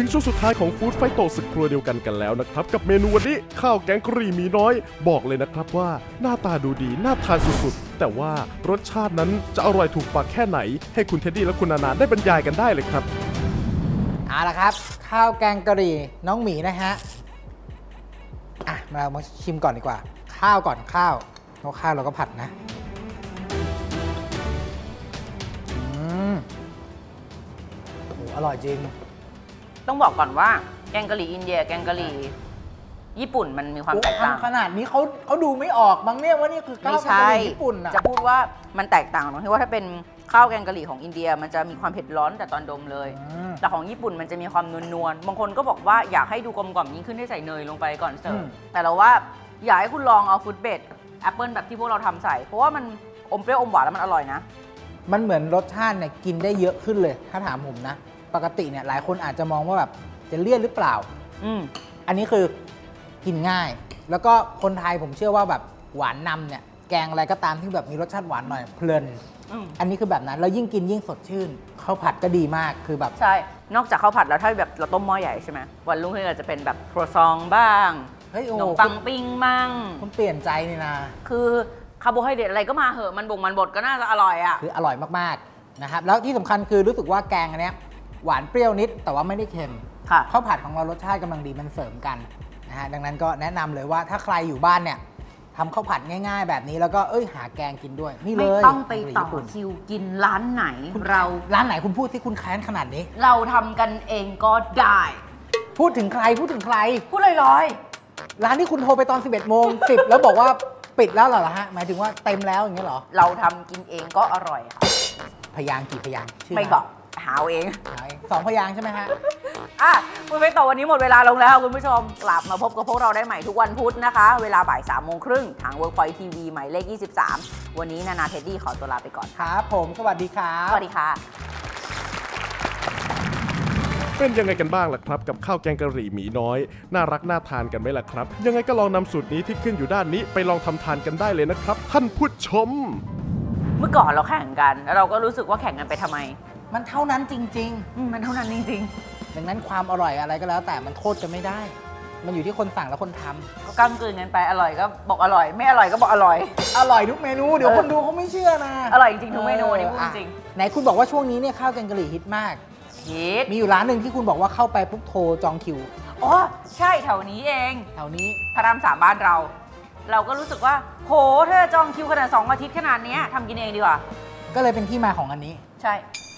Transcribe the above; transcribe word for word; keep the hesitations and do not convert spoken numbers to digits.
ถึงช่วงสุดท้ายของฟู้ดไฟโตศึกครัวเดียวกันกันแล้วนะครับกับเมนูวันนี้ข้าวแกงกะหรี่หมีน้อยบอกเลยนะครับว่าหน้าตาดูดีน่าทานสุดๆแต่ว่ารสชาตินั้นจะอร่อยถูกปากแค่ไหนให้คุณเท็ดดี้และคุณนานาได้บรรยายกันได้เลยครับเอาละครับข้าวแกงกะหรี่น้องหมีนะฮะอ่ะเรามาชิมก่อนดีกว่าข้าวก่อนข้าวเพราะข้าวเราก็ผัดนะอืมโอ้อร่อยจริงต้องบอกก่อนว่าแกงกะหรี่อินเดียแกงกะหรี่ญี่ปุ่นมันมีความแตกต่างขนาดนี้เขาเขาดูไม่ออกบางเนี่ยว่านี่คือข้าวแกงกะหรี่ญี่ปุ่นอะจะพูดว่ามันแตกต่างตรงที่ว่าถ้าเป็นข้าวแกงกะหรี่ของอินเดียมันจะมีความเผ็ดร้อนแต่ตอนดมเลยแต่ของญี่ปุ่นมันจะมีความนวลๆบางคนก็บอกว่าอยากให้ดูกลมกล่อมยิ่งขึ้นให้ใส่เนยลงไปก่อนเสิร์ฟแต่เราว่าอยากให้คุณลองเอาฟุตเบดแอปเปิลแบบที่พวกเราทำใส่เพราะว่ามันอมเปรี้ยวอมหวานแล้วมันอร่อยนะมันเหมือนรสชาติเนี่ยกินได้เยอะขึ้นเลยถ้าถามผมนะปกติเนี่ยหลายคนอาจจะมองว่าแบบจะเลี่ยนหรือเปล่าอืมอันนี้คือกินง่ายแล้วก็คนไทยผมเชื่อว่าแบบหวานนำเนี่ยแกงอะไรก็ตามที่แบบมีรสชาติหวานหน่อยเพลินอันนี้คือแบบนั้นแล้วยิ่งกินยิ่งสดชื่นข้าวผัดก็ดีมากคือแบบใช่นอกจากข้าวผัดแล้วถ้าแบบเราต้มหม้อใหญ่ใช่ไหมวันรุ่งขึ้นอาจจะเป็นแบบครัวซองบ้างขนมปังปิ้งมั่งคุณเปลี่ยนใจนี่นะคือคาร์โบไฮเดรตอะไรก็มาเหอะมันบ่งมันบดก็น่าจะอร่อยอ่ะคืออร่อยมากๆนะครับแล้วที่สำคัญคือรู้สึกว่าแกงอันนี้หวานเปรี้ยวนิดแต่ว่าไม่ได้เค็มข้าวผัดของเรารสชาติกำลังดีมันเสริมกันนะฮะดังนั้นก็แนะนำเลยว่าถ้าใครอยู่บ้านเนี่ยทำข้าวผัดง่ายๆแบบนี้แล้วก็เอ้ยหาแกงกินด้วยนี่เลยไม่ต้องไปต่อคิวกินร้านไหนเราร้านไหนคุณพูดที่คุณแค้นขนาดนี้เราทำกันเองก็ได้พูดถึงใครพูดถึงใครพูดลอยๆร้านที่คุณโทรไปตอน สิบเอ็ดโมงสิบแล้วบอกว่าปิดแล้วเหรอฮะหมายถึงว่าเต็มแล้วอย่างเงี้ยเหรอเราทำกินเองก็อร่อยค่ะพยางกี่พยางไม่บอกหาเองสองพยางใช่ไหมฮะอ่ะคุณไปต่อวันนี้หมดเวลาลงแล้วคุณผู้ชมกลับมาพบกับพวกเราได้ใหม่ทุกวันพุธนะคะเวลาบ่ายสามโมงครึ่งทาง Workpoint ที วี หมายเลขยี่สิบสามวันนี้นานาเท็ดดี้ขอตัวลาไปก่อนครับผมสวัสดีครับสวัสดีค่ะเป็นยังไงกันบ้างล่ะครับกับข้าวแกงกะหรี่หมีน้อยน่ารักน่าทานกันไหมล่ะครับยังไงก็ลองนำสูตรนี้ที่ขึ้นอยู่ด้านนี้ไปลองทำทานกันได้เลยนะครับท่านผู้ชมเมื่อก่อนเราแข่งกันแล้วเราก็รู้สึกว่าแข่งกันไปทำไมมันเท่านั้นจริงๆมันเท่านั้นจริงๆดังนั้นความอร่อยอะไรก็แล้วแต่มันโทษกันไม่ได้มันอยู่ที่คนสั่งและคนทำก็ก้ำกลืนกันไปอร่อยก็บอกอร่อยไม่อร่อยก็บอกอร่อยอร่อยทุกเมนูเดี๋ยวคนดูเขาไม่เชื่อนะอร่อยจริงทุกเมนูนี่พูดจริงไหนคุณบอกว่าช่วงนี้เนี่ยข้าวแกงกะหรี่ฮิตมากฮิตมีอยู่ร้านหนึ่งที่คุณบอกว่าเข้าไปปุ๊บโทรจองคิวอ๋อใช่แถวนี้เองแถวนี้พระรามสามบ้านเราเราก็รู้สึกว่าโหถ้าจองคิวขนาดสองอาทิตย์ขนาดนี้ทำกินเองดีกว่าก็เลยเป็นที่มาของอันนี้ใช่